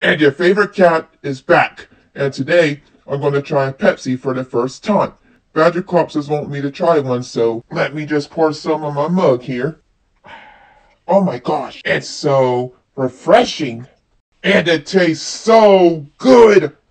And your favorite cat is back. And today, I'm going to try a Pepsi for the first time. Badger Corpses want me to try one, so let me just pour some on my mug here. Oh my gosh, it's so refreshing. And it tastes so good.